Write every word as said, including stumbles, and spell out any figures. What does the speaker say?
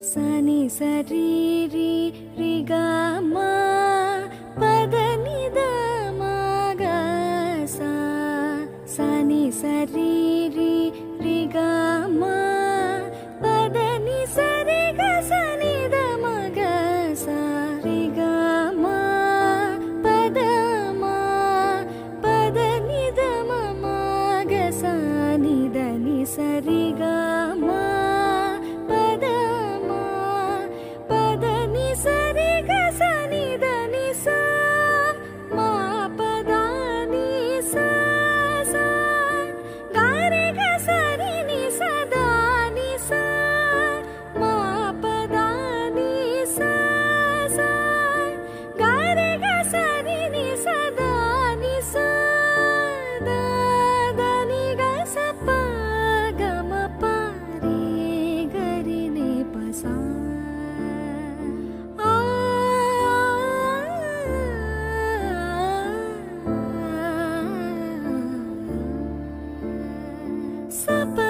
सनि सरी रि रि ग म पद नि द म ग सा सनि सरी रि रि ग म पद नि सरि ग सनि द म ग सा रि ग म पद म पद नि द म म ग सा नि द नि सरि ग म Sapa